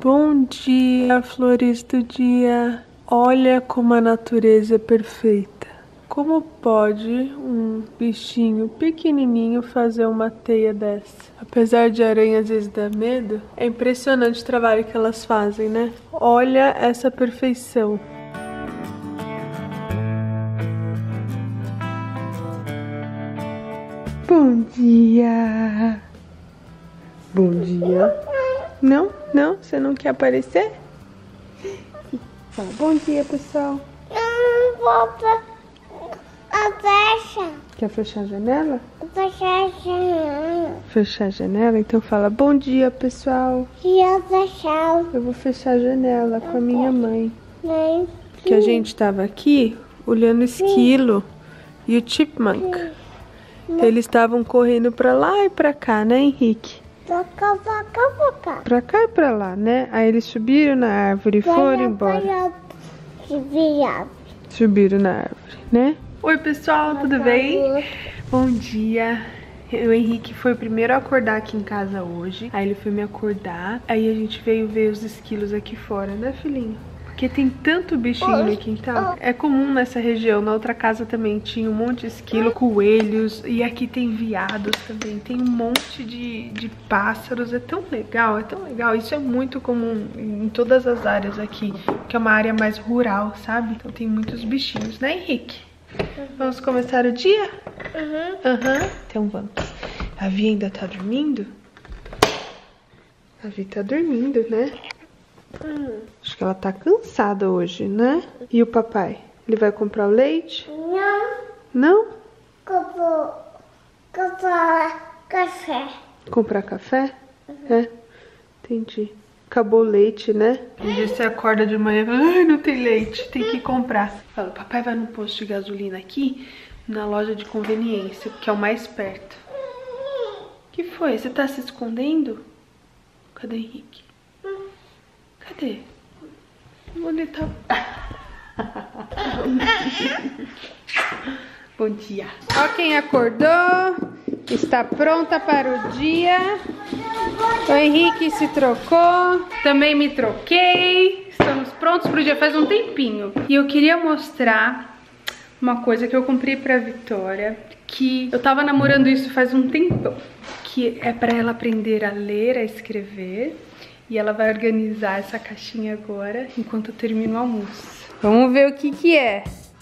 Bom dia, flores do dia. Olha como a natureza é perfeita. Como pode um bichinho pequenininho fazer uma teia dessa? Apesar de aranha às vezes dar medo, é impressionante o trabalho que elas fazem, né? Olha essa perfeição. Bom dia. Bom dia. Não? Não? Você não quer aparecer? Fala, bom dia, pessoal. Eu vou fechar. Quer fechar a janela? Fechar a janela. Fechar a janela? Então fala, bom dia, pessoal. Eu fechar. Eu vou fechar a janela com a minha mãe. Mãe. Que a gente tava aqui olhando o esquilo e o chipmunk. Eles estavam correndo pra lá e pra cá, né, Henrique? Pra cá e pra lá, né? Aí eles subiram na árvore e foram embora. Subiram na árvore, né? Oi, pessoal, tudo bem? Bom dia. O Henrique foi o primeiro a acordar aqui em casa hoje. Aí ele foi me acordar. Aí a gente veio ver os esquilos aqui fora, né, filhinho? Porque tem tanto bichinho no quintal. É comum nessa região. Na outra casa também tinha um monte de esquilo, coelhos. E aqui tem veados também. Tem um monte de pássaros. É tão legal, é tão legal. Isso é muito comum em todas as áreas aqui. Que é uma área mais rural, sabe? Então tem muitos bichinhos, né, Henrique? Vamos começar o dia? Então vamos. A Vi ainda tá dormindo? A Vi tá dormindo, né? Acho que ela tá cansada hoje, né? E o papai? Ele vai comprar o leite? Não. Não? Comprar café. Comprar café? É, entendi. Acabou o leite, né? Um dia você acorda de manhã e fala, ai, não tem leite, tem que comprar. Fala, papai vai no posto de gasolina aqui, na loja de conveniência, que é o mais perto. O que foi? Você tá se escondendo? Cadê o Henrique? Cadê? Onde ele tá? Bom dia. Ó quem acordou. Está pronta para o dia. O Henrique se trocou. Também me troquei. Estamos prontos para o dia faz um tempinho. E eu queria mostrar uma coisa que eu comprei para a Vitória. Que eu tava namorando isso faz um tempão. Que é para ela aprender a ler, a escrever. E ela vai organizar essa caixinha agora, enquanto eu termino o almoço. Vamos ver o que que é.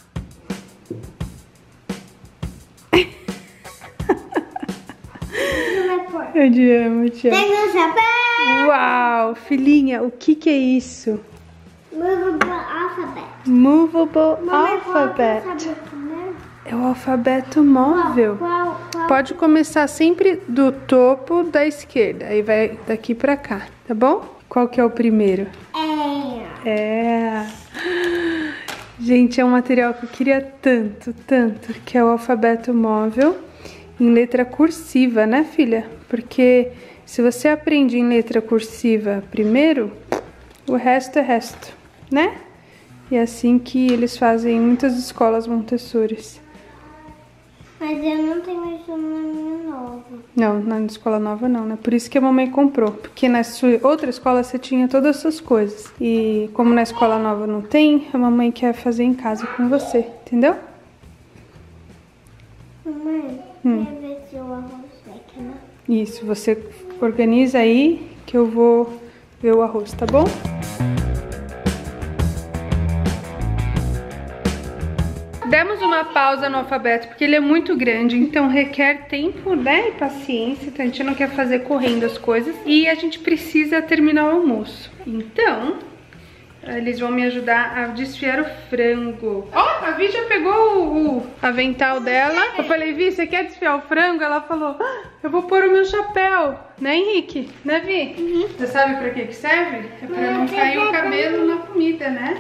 Eu te amo, te amo. Tem meu chapéu. Uau, filhinha, o que que é isso? Movable alphabet. Movable Mamãe, alphabet. qual que é o alfabeto primeiro? É o alfabeto móvel. Qual? Pode começar sempre do topo da esquerda, aí vai daqui pra cá, tá bom? Qual que é o primeiro? É. Gente, é um material que eu queria tanto, que é o alfabeto móvel em letra cursiva, né, filha? Porque se você aprende em letra cursiva primeiro, o resto é resto, né? E é assim que eles fazem em muitas escolas Montessori. Mas eu não tenho isso na minha nova. Não, na escola nova não, né? Por isso que a mamãe comprou. Porque na sua outra escola você tinha todas essas coisas. E como na escola nova não tem, a mamãe quer fazer em casa com você, entendeu? Mamãe, quer ver se o arroz vai queimar? Isso, você organiza aí que eu vou ver o arroz, tá bom? Demos uma pausa no alfabeto porque ele é muito grande, então requer tempo, né, e paciência, então a gente não quer fazer correndo as coisas e a gente precisa terminar o almoço. Então, eles vão me ajudar a desfiar o frango. Ó, a Vi já pegou o avental dela. Eu falei, Vi, você quer desfiar o frango? Ela falou, eu vou pôr o meu chapéu, né, Henrique? Né, Vi? Você sabe pra que serve? É pra não cair o cabelo na comida, né?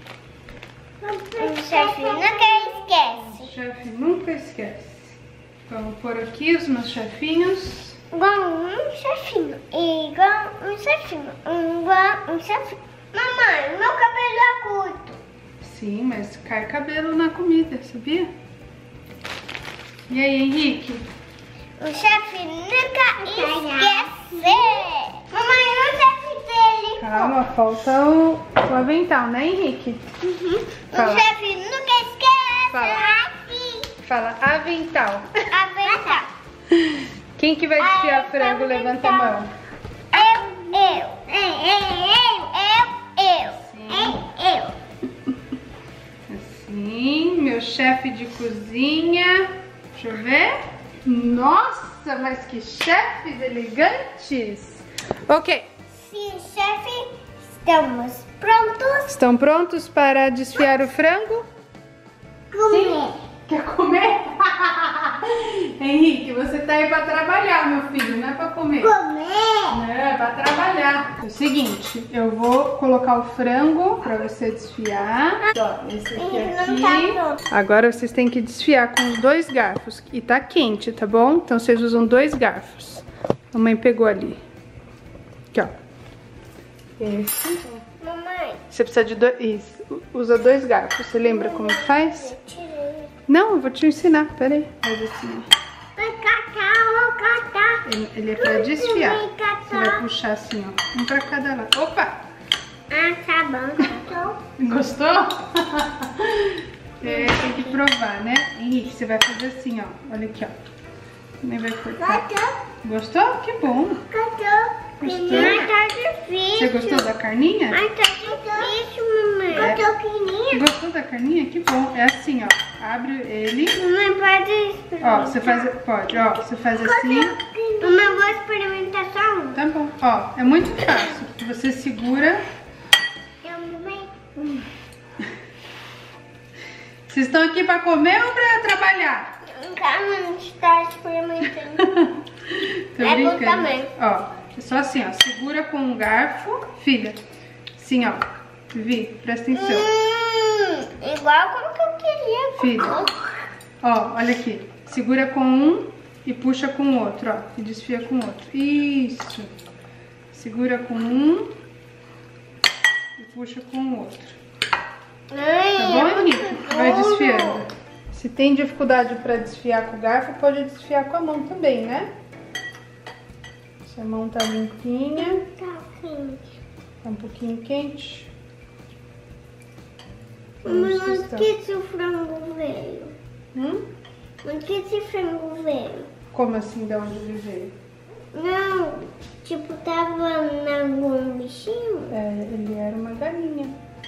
O chefe nunca esquece. O chefe nunca esquece. Então, vou pôr aqui os meus chefinhos. Igual um chefinho. Igual um chefinho. Igual um chefinho. Mamãe, meu cabelo é curto. Sim, mas cai cabelo na comida, sabia? E aí, Henrique? O chefe nunca esquece. Mamãe, o chefe dele. Calma, falta o avental, né, Henrique? Fala. O chefe nunca esquece. Fala avental. Avental. Quem que vai desfiar frango? Levanta a mão. Eu. Assim, meu chefe de cozinha. Deixa eu ver. Nossa, mas que chefes elegantes. Ok. Sim, chefe, estamos prontos. Estão prontos para desfiar o frango? Comer. Quer comer? Henrique, você tá aí pra trabalhar, meu filho, não é pra comer. Comer. É pra trabalhar. É o seguinte, eu vou colocar o frango pra você desfiar. Ó, esse aqui. Não tá pronto. Agora vocês têm que desfiar com os 2 garfos. E tá quente, tá bom? Então vocês usam 2 garfos. A mãe pegou ali. Aqui, ó. Esse. Mamãe. Você precisa de 2. Isso. Usa 2 garfos. Você lembra como faz? Eu tirei. Não, eu vou te ensinar. Pera aí. Faz assim. Vai catar. Ele é pra desfiar. Vai catar. Você vai puxar assim, ó. Um pra cada lado. Opa! Ah, tá bom. Gostou? Tem que provar, né? Henrique, você vai fazer assim, ó. Olha aqui, ó. Também vai cortar. Gostou? Que bom. Gostou? Gostou? Ai, tá difícil. Você gostou da carninha? Ai, tá difícil, mamãe. Gostou pequenininha? Gostou da carninha? Que bom. É assim, ó. Abre ele. Mamãe, pode experimentar. Ó, você faz... Pode, ó. Você faz assim. Mamãe, vou experimentar só um. Tá bom. Ó, é muito fácil. Você segura. Vocês estão aqui pra comer ou pra trabalhar? Calma, a gente tá experimentando. Tô É bom brincando. também. Ó, é só assim, ó. Segura com um garfo. Filha, assim, ó. Vi, presta atenção. Igual como que eu queria. Filha, ó, olha aqui. Segura com um e puxa com o outro, ó. E desfia com o outro. Isso. Segura com um e puxa com o outro. Tá bom, Henrique? Vai desfiando. Se tem dificuldade para desfiar com o garfo, pode desfiar com a mão também, né? Se a mão tá limpinha. Tá quente. Tá um pouquinho quente. Mas onde que esse frango veio? Onde que esse frango veio? Como assim, de onde ele veio? Não, tipo, tava em algum bichinho. É, ele era uma galinha.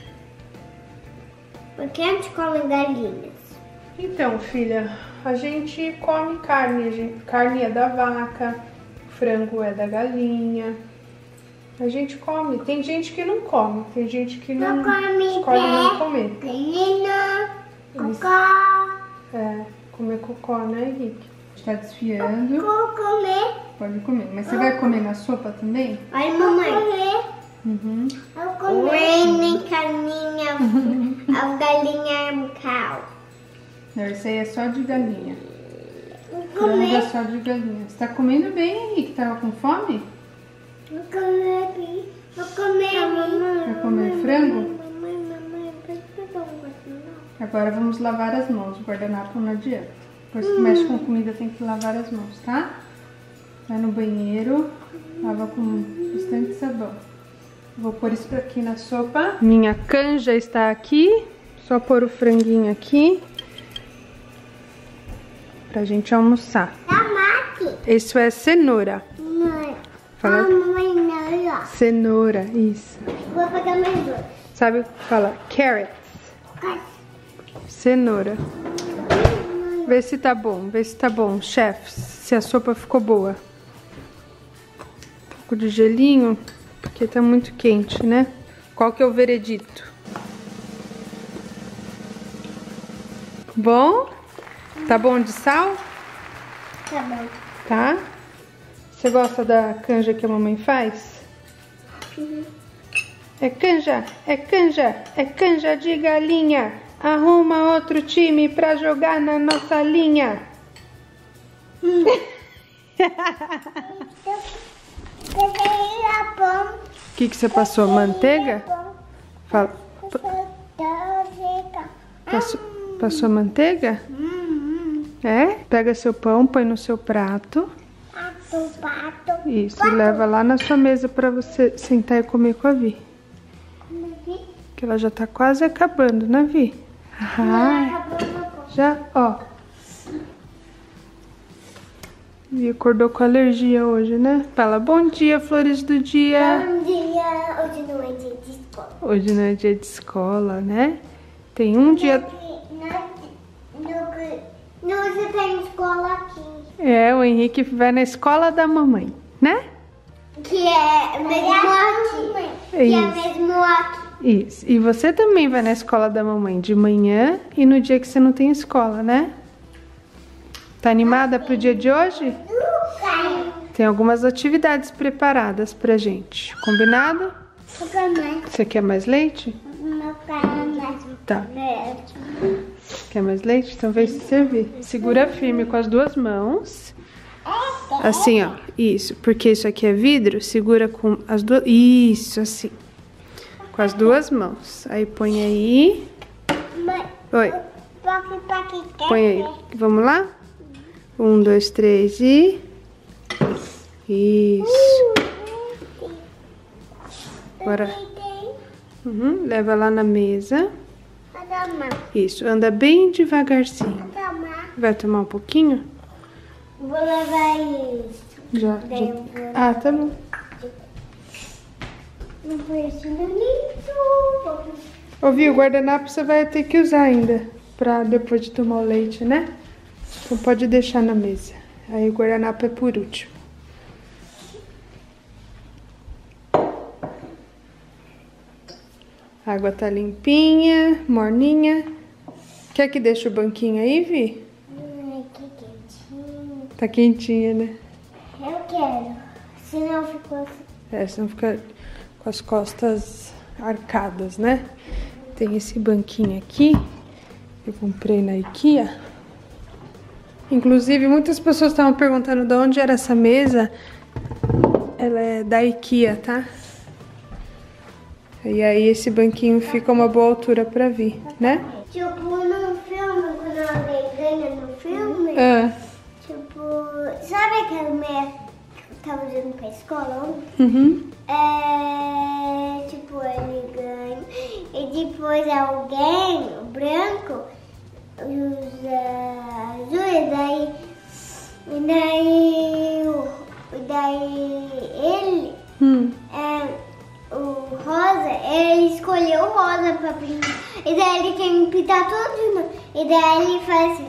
Por que a gente come galinhas? Então, filha, a gente come carne. Carne é da vaca, frango é da galinha. A gente come. Tem gente que não come, tem gente que não escolhe não comer. Galinha, cocó. Comer cocó, né, Henrique? A gente tá desfiando. Vou comer. Pode comer. Mas você vai comer na sopa também? Vai, mamãe. Uhum. Eu comer carninha, a galinha cow. Não, isso aí é só de galinha. Vou Frango é comer. só de galinha. Você tá comendo bem, Henrique? Tava com fome? Vou comer. Vou comer. Mamãe. Vai comer frango? Mamãe, pode pegar um guardanapo? Agora vamos lavar as mãos. O guardanapo não adianta. Depois que mexe com comida tem que lavar as mãos, tá? Vai no banheiro, lava com bastante sabão. Vou pôr isso aqui na sopa. Minha canja está aqui. Só pôr o franguinho aqui. Pra gente almoçar. Tomate. Isso é cenoura. Não. Fala. Mamãe, não. Cenoura, isso. Vou pegar mais dois. Sabe o que fala? Carrots. Cenoura. Vê se tá bom, chefes. Se a sopa ficou boa. Um pouco de gelinho, porque tá muito quente, né? Qual que é o veredito? Bom? Tá bom de sal? Tá bom. Tá? Você gosta da canja que a mamãe faz? É canja, é canja, é canja de galinha. Arruma outro time pra jogar na nossa linha. O que você passou? Manteiga? Fala. Passou manteiga? É? Pega seu pão, põe no seu prato. Do pato. Isso, leva lá na sua mesa pra você sentar e comer com a Vi. Que ela já tá quase acabando, né, Vi? Ah, já, ó. Vi acordou com alergia hoje, né? Fala, bom dia, flores do dia. Bom dia. Hoje não é dia de escola. Hoje não é dia de escola, né? Tem um dia... Não tem escola aqui. É, o Henrique vai na escola da mamãe, né? Que é mesmo aqui. Que é mesmo aqui. Isso. E você também vai na escola da mamãe de manhã e no dia que você não tem escola, né? Tá animada pro dia de hoje? Tem algumas atividades preparadas pra gente. Combinado? Você quer mais leite? Não quero mais. Tá. Quer mais leite? Então vem se servir. Segura firme com as duas mãos. Assim, ó. Isso. Porque isso aqui é vidro. Segura com as duas... Isso, assim. Com as duas mãos. Aí põe aí. Oi. Põe aí. Vamos lá? 1, 2, 3 e... Isso. Agora... leva lá na mesa. Isso, anda bem devagarzinho. Vai tomar um pouquinho? Vou levar isso. Já. Ah, tá bom. Não foi assim bonito. Ouviu? O guardanapo você vai ter que usar ainda. Pra depois de tomar o leite, né? Então pode deixar na mesa. Aí o guardanapo é por último. A água tá limpinha, morninha. Quer que deixe o banquinho aí, Vi? Que quentinho. Tá quentinha, né? Eu quero. Senão ficou assim. É, senão fica com as costas arcadas, né? Tem esse banquinho aqui. Eu comprei na IKEA. Inclusive, muitas pessoas estavam perguntando de onde era essa mesa. Ela é da IKEA, tá? E aí esse banquinho fica uma boa altura pra vir, né? Tipo, no filme, quando alguém ganha no filme, tipo, sabe aquela meia que eu tava usando pra escola ontem? Uhum. Tipo, ele ganha e depois alguém, o branco, usa azul e daí ele, o rosa, ele escolheu o rosa pra pintar. E daí ele quer me pintar tudo de novo. E daí ele faz assim.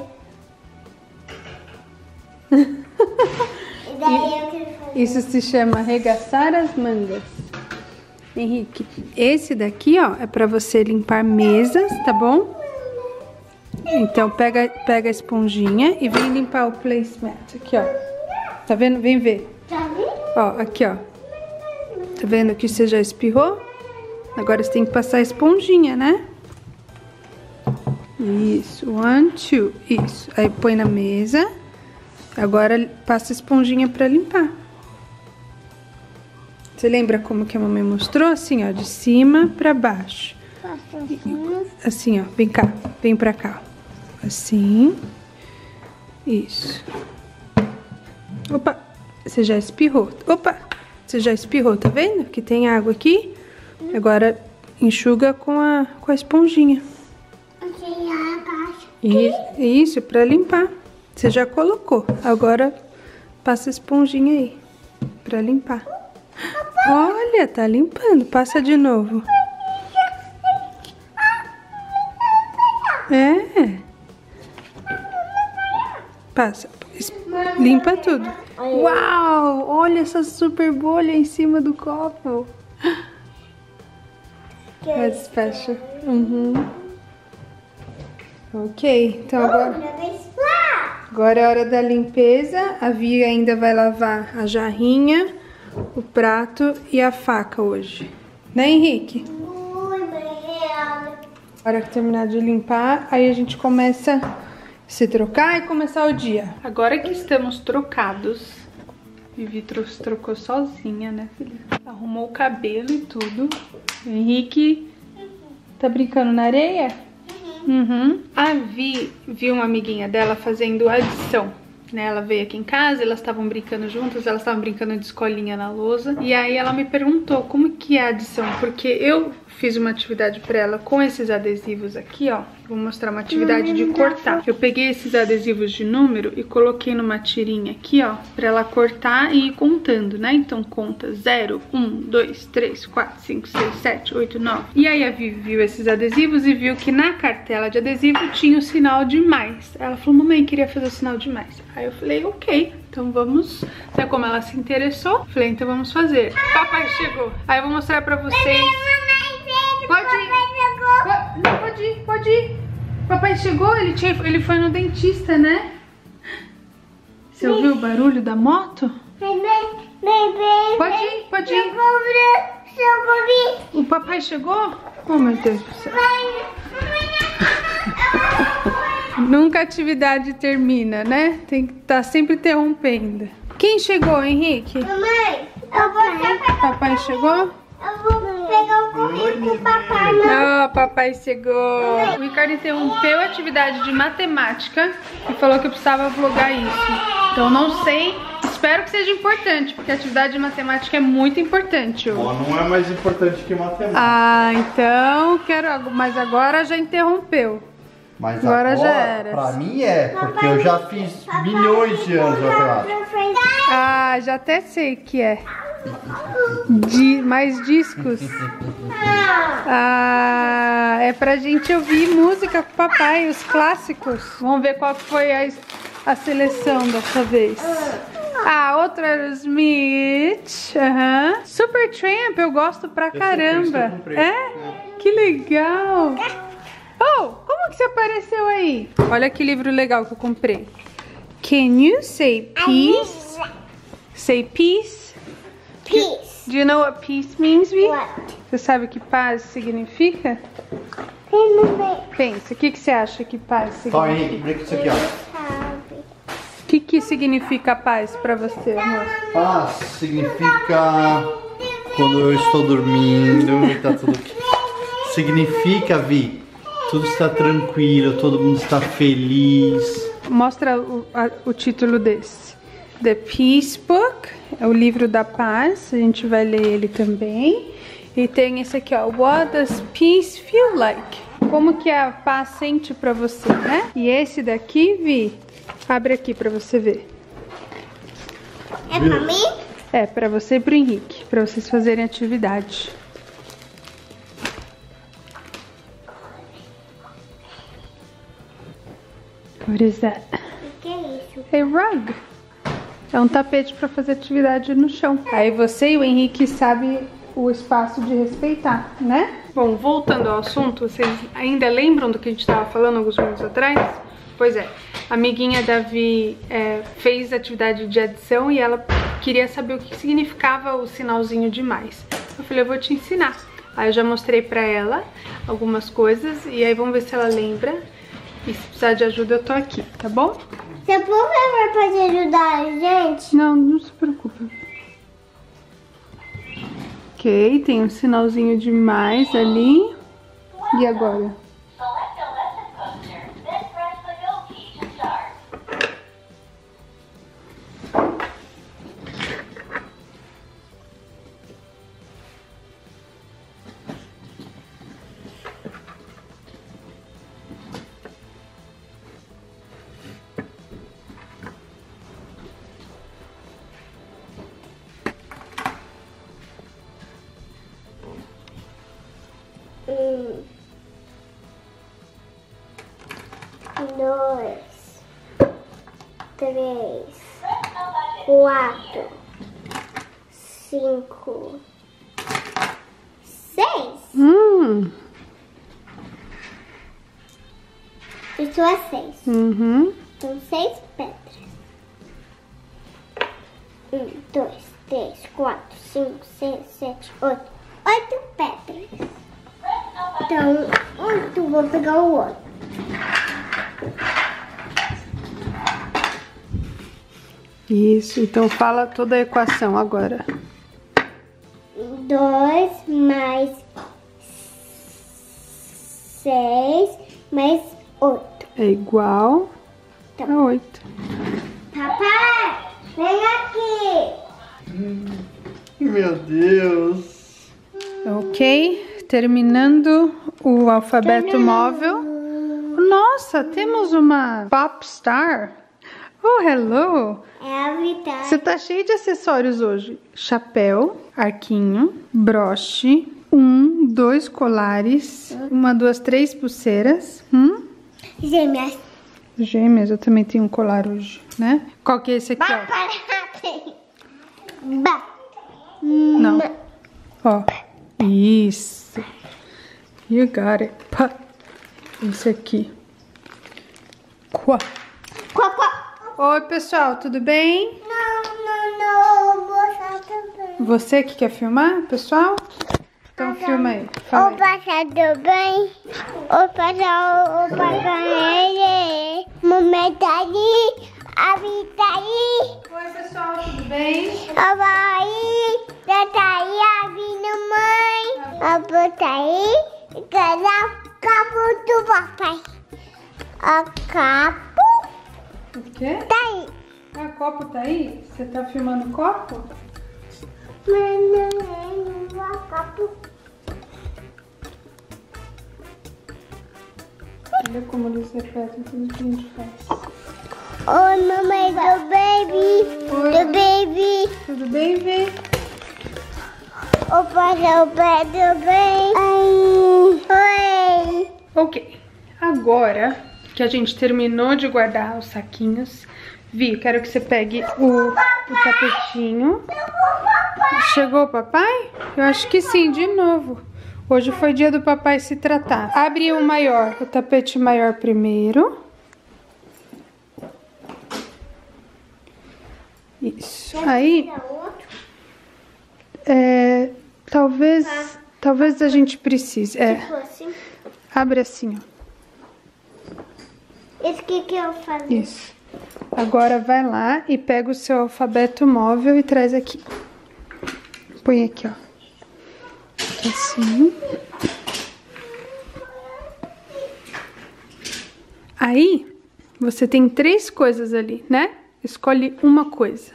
E daí eu quero fazer. Isso se chama arregaçar as mangas. Henrique, esse daqui, ó, é pra você limpar mesas, tá bom? Então pega a esponjinha e vem limpar o placemat. Aqui, ó. Tá vendo? Vem ver. Tá vendo? Ó, aqui, ó. Tá vendo que você já espirrou? Agora você tem que passar a esponjinha, né? Isso, 1, 2, isso. Aí põe na mesa. Agora passa a esponjinha pra limpar. Você lembra como que a mamãe mostrou? Assim, ó, de cima pra baixo. Assim, ó, vem cá, vem pra cá. Assim. Isso. Opa, você já espirrou. Opa! Você já espirrou, tá vendo? Que tem água aqui. Agora enxuga com a esponjinha. Isso, pra limpar. Você já colocou. Agora passa a esponjinha aí pra limpar. Olha, tá limpando. Passa de novo. É. Passa. Limpa tudo. Uau! Olha essa super bolha em cima do copo. That's special. Ok, então agora é hora da limpeza. A Vi ainda vai lavar a jarrinha, o prato e a faca hoje. Né, Henrique? Hora que terminar de limpar, aí a gente começa a se trocar e começar o dia. Agora que estamos trocados, Vivi trocou sozinha, né, filha? Arrumou o cabelo e tudo. O Henrique tá brincando na areia? A Vi viu uma amiguinha dela fazendo adição. né? Ela veio aqui em casa, elas estavam brincando juntas, elas estavam brincando de escolinha na lousa. E aí ela me perguntou como que é a adição, porque eu fiz uma atividade pra ela com esses adesivos aqui, ó. Vou mostrar uma atividade de cortar. Eu peguei esses adesivos de número e coloquei numa tirinha aqui, ó, pra ela cortar e ir contando, né? Então conta 0, 1, 2, 3, 4, 5, 6, 7, 8, 9. E aí a Vivi viu esses adesivos e viu que na cartela de adesivo tinha o sinal de mais. Ela falou, mamãe, queria fazer o sinal de mais. Aí eu falei, ok, então vamos. Né, como ela se interessou, falei, então vamos fazer. Papai chegou. Aí eu vou mostrar pra vocês. Pode ir. Não, pode ir, pode ir. Papai chegou, ele foi no dentista, né? Você ouviu o barulho da moto? Pode ir, pode ir. O papai chegou? Oh, meu Deus do céu. Nunca a atividade termina, né? Tem que estar sempre interrompendo. Quem chegou, Henrique? Mamãe, eu vou... Papai chegou? Eu vou pegar o correio com o papai, né? Oh, papai chegou. O Ricardo interrompeu a atividade de matemática e falou que eu precisava vlogar isso. Então não sei, espero que seja importante, porque a atividade de matemática é muito importante hoje. Bom, não é mais importante que matemática. Ah, então quero, mas agora já interrompeu. Mas agora já era. Pra mim é, porque eu já fiz milhões de anos de matemática. Ah, já até sei que é. Mais discos. Ah, é pra gente ouvir música com o papai, os clássicos. Vamos ver qual foi a seleção dessa vez. Ah, outro Aerosmith. Supertramp, eu gosto pra caramba. Que legal. Oh, como que você apareceu aí? Olha que livro legal que eu comprei. Can you say peace? Say peace? Peace. Do you know what peace means, Vi? What? Você sabe o que paz significa? Pensa, o que você acha que paz Só significa? Henrique, brinca isso aqui, ó. O que significa paz pra você, amor? Paz significa quando eu estou dormindo e tá tudo aqui. Significa, Vi, tudo está tranquilo, todo mundo está feliz. Mostra o título desse. The Peace Book, é o livro da paz, a gente vai ler ele também. E tem esse aqui, ó, What Does Peace Feel Like? Como que a paz sente pra você, né? E esse daqui, Vi, abre aqui pra você ver. É pra mim? É, pra você e pro Henrique, pra vocês fazerem atividade. What is that? O que é isso? A rug. É um tapete para fazer atividade no chão. Aí você e o Henrique sabem o espaço de respeitar, né? Bom, voltando ao assunto, vocês ainda lembram do que a gente estava falando alguns minutos atrás? Pois é, a amiguinha Davi fez atividade de adição e ela queria saber o que significava o sinalzinho de mais. Eu falei, eu vou te ensinar. Aí eu já mostrei pra ela algumas coisas e aí vamos ver se ela lembra. E se precisar de ajuda eu tô aqui, tá bom? Você por favor pode ajudar a gente? Não se preocupa. Ok, tem um sinalzinho de mais ali. E agora? Dois, três, 4, 5, 6. Isso é 6. São 6 pedras. 1, 2, 3, 4, 5, 6, 7, 8. 8 pedras. Então, 8, vou pegar o outro. Isso, então fala toda a equação agora. 2 mais 6 mais 8. É igual Tá a 8. Tá Vem aqui. Meu Deus. Ok, terminando o alfabeto móvel. Nossa, temos uma Popstar. Oh, hello. É a Vitória. Você tá cheio de acessórios hoje. Chapéu, arquinho, broche, 1, 2 colares, 1, 2, 3 pulseiras. Gêmeas. Gêmeas, eu também tenho um colar hoje, né? Qual que é esse aqui, ó? Não. Ó, isso. You got it. Pá. Esse aqui. Quá. Oi, pessoal, tudo bem? Não, você também. Você que quer filmar, pessoal? Então filma aí. Fala aí. Opa, tudo bem? Opa, ele. Mamãe tá ali. A Vitória tá aí. Oi, pessoal, tudo bem? Opa, aí. Já tá aí a minha mãe. Opa, tá aí. Cadê o capo do papai? O capo O quê? tá aí. Ah, o copo tá aí? Você tá filmando o copo? Mas não é o capo. Olha como eles repetem tudo que a gente faz. Oi, mamãe do baby. Oi. Do baby. Tudo bem, Vê? Opa, do bem. Oi. Ok, agora que a gente terminou de guardar os saquinhos, Vi, eu quero que você pegue o tapetinho. Chegou o papai? Eu acho que sim, de novo. Hoje foi dia do papai se tratar. Abre o maior, o tapete maior primeiro. Isso. Aí, talvez a gente precise. Tipo assim. Abre assim, ó. Esse que eu falei. Isso. Agora vai lá e pega o seu alfabeto móvel e traz aqui. Põe aqui, ó. Assim. Aí, você tem 3 coisas ali, né? Escolhe uma coisa.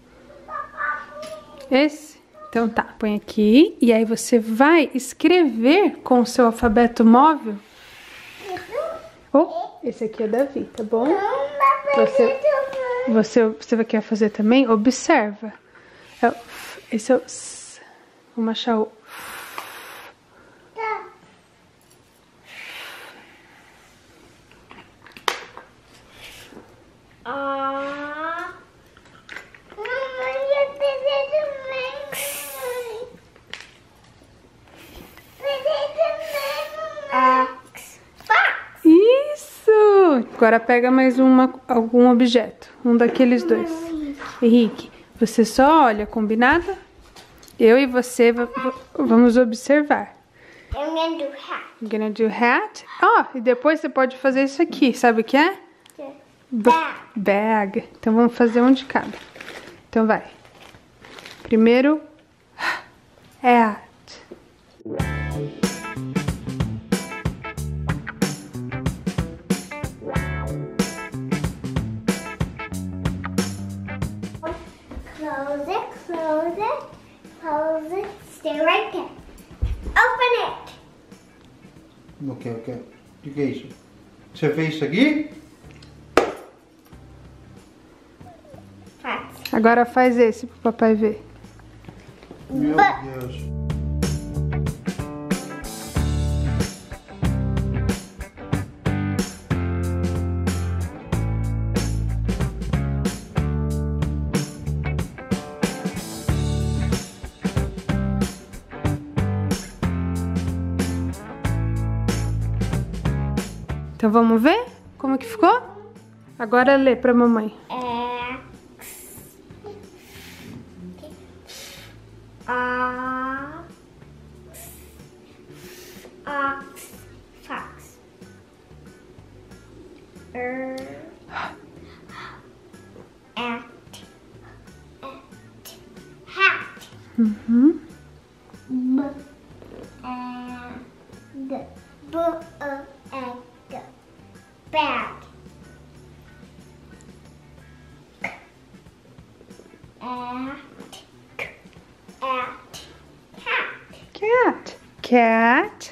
Esse? Então tá, põe aqui. E aí você vai escrever com o seu alfabeto móvel. Esse aqui é Davi, tá bom? Você quer fazer também? Observa. Esse é o... Vamos achar o... Isso! Agora pega mais algum objeto. Um daqueles dois. Henrique, você só olha, combinado? Eu e você vamos observar. I'm gonna do hat. I'm gonna do hat. E depois você pode fazer isso aqui. Sabe o que é? Bag. Então vamos fazer um de cada. Então vai. Primeiro, hat. Close it, close it, close it. Stay right there. Open it. Ok. O que é isso? Você fez isso aqui? Faz. Agora faz esse pro papai ver. Meu Deus. Então vamos ver como que ficou? Agora lê pra mamãe. Fox. Hat. Uhum. Bag. cat,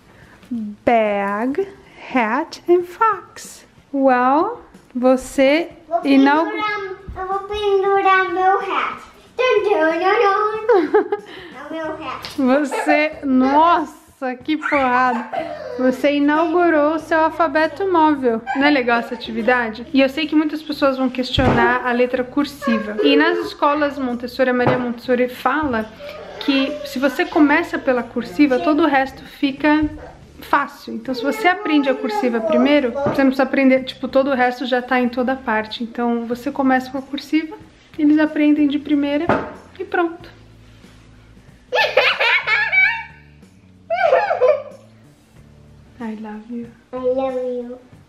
bag, hat and fox. Well, você inaugurou... Eu vou pendurar meu hat. É o meu hat. Você... Nossa, que porrada. Você inaugurou o seu alfabeto móvel. Não é legal essa atividade? E eu sei que muitas pessoas vão questionar a letra cursiva. E nas escolas Montessori, a Maria Montessori fala que se você começa pela cursiva, todo o resto fica fácil. Então se você aprende a cursiva primeiro, você não precisa aprender, tipo, todo o resto já tá em toda parte. Então você começa com a cursiva, eles aprendem de primeira e pronto. I love you. I love you.